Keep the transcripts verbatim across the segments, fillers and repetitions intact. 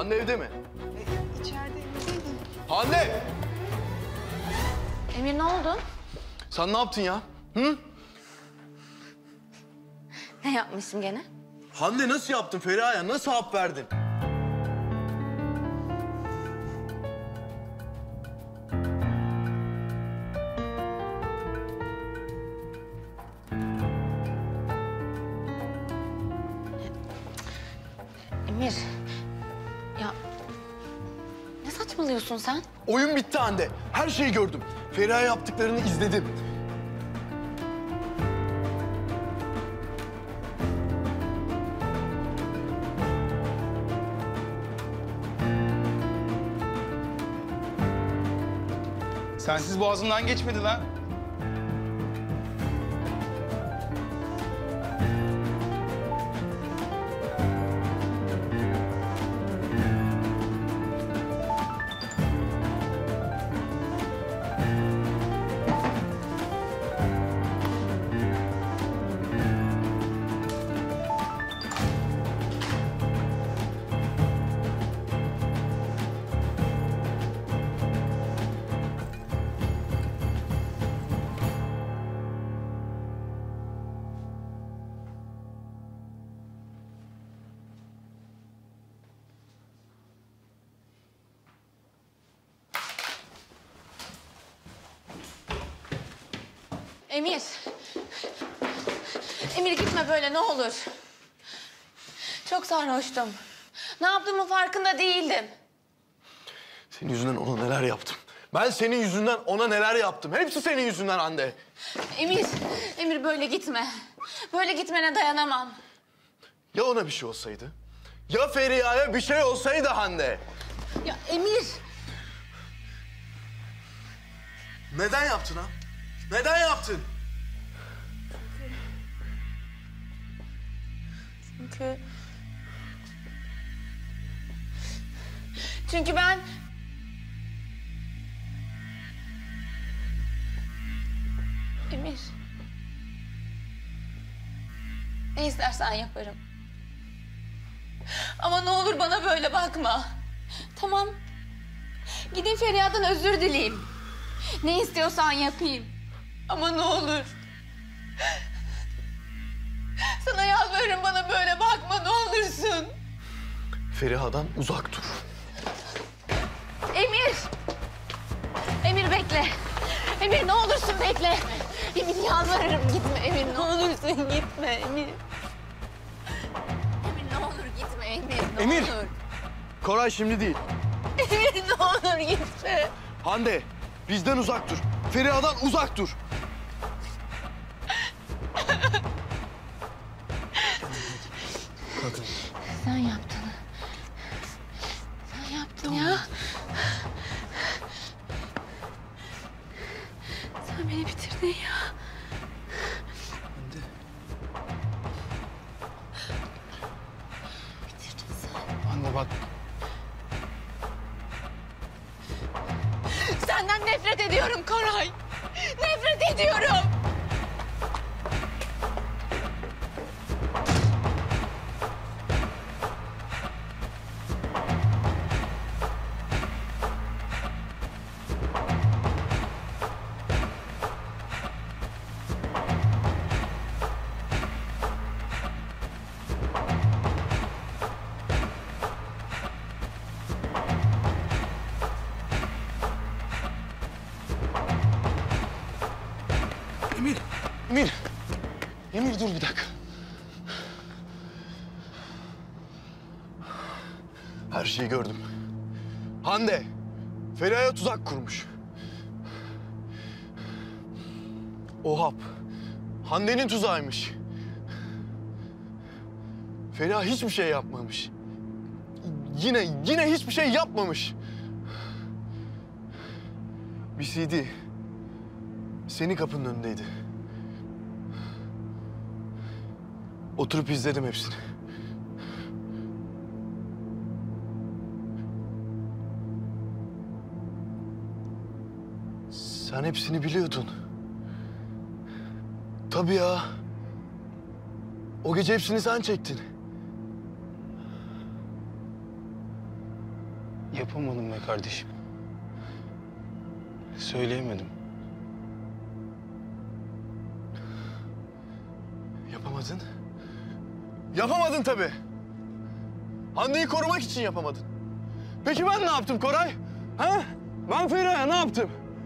Hande evde mi? E, içeride evdeydi. Hande! Emir ne oldu? Sen ne yaptın ya? Hı? Ne yapmışım gene? Hande nasıl yaptın Feriha'ya? Nasıl hap verdin? Emir. Ya ne saçmalıyorsun sen? Oyun bitti Hande. Her şeyi gördüm. Feriha yaptıklarını izledim. Sensiz boğazımdan geçmedi lan. Emir. Emir gitme böyle ne olur. Çok sarhoştum. Ne yaptığımın farkında değildim. Senin yüzünden ona neler yaptım. Ben senin yüzünden ona neler yaptım. Hepsi senin yüzünden Hande. Emir, Emir böyle gitme. Böyle gitmene dayanamam. Ya ona bir şey olsaydı? Ya Feriha'ya bir şey olsaydı Hande? Ya Emir. Neden yaptın ha? Neden yaptın? Çünkü... Çünkü ben... Emir. Ne istersen yaparım. Ama ne olur bana böyle bakma. Tamam. Gidin Feriha'dan özür dileyeyim. Ne istiyorsan yapayım. Ama ne olur. Sana yalvarırım bana böyle bakma ne olursun. Feriha'dan uzak dur. Emir! Emir bekle. Emir ne olursun bekle. Emir yalvarırım gitme Emir ne olursun gitme Emir. Emir ne olur gitme Emir ne Emir! olur. Koray şimdi değil. Emir ne olur gitme. Hande bizden uzak dur. Feriha'dan uzak dur. Kalkın. Sen yaptın. Sen yaptın ya. Sen beni bitirdin ya. Hande. Bitirdin sen. Anne bak. Senden nefret ediyorum Koray. Nefret ediyorum. Emir. Emir. Emir dur bir dakika. Her şeyi gördüm. Hande, Feriha'ya tuzak kurmuş. O hap, Hande'nin tuzağıymış. Feriha hiçbir şey yapmamış. Yine, yine hiçbir şey yapmamış. Bir C D senin kapının önündeydi. Oturup izledim hepsini. Sen hepsini biliyordun. Tabii ya. O gece hepsini sen çektin. Yapamadım be kardeşim. Söyleyemedim. Yapamadın. Yapamadın tabii. Hande'yi korumak için yapamadın. Peki ben ne yaptım Koray? Ha? Ben Feriha'ya ne yaptım?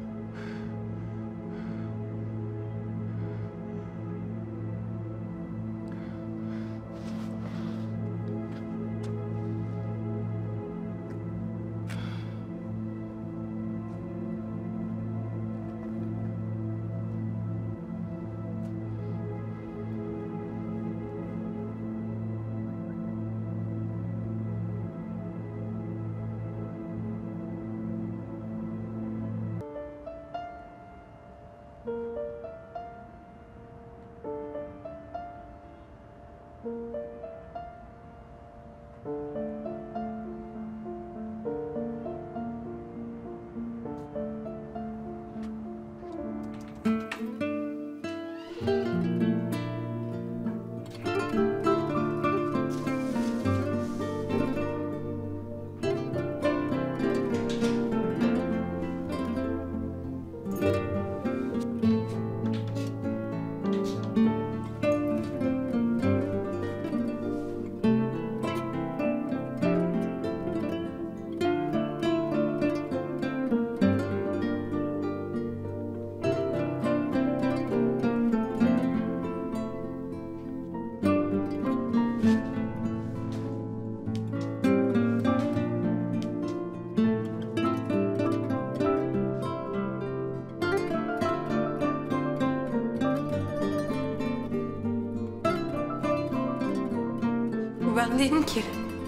Bu ben değilim ki.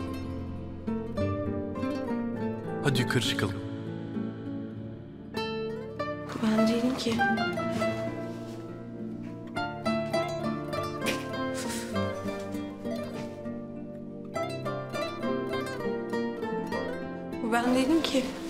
Hadi yukarı çıkalım. Bu ben değilim ki. Bu ben değilim ki.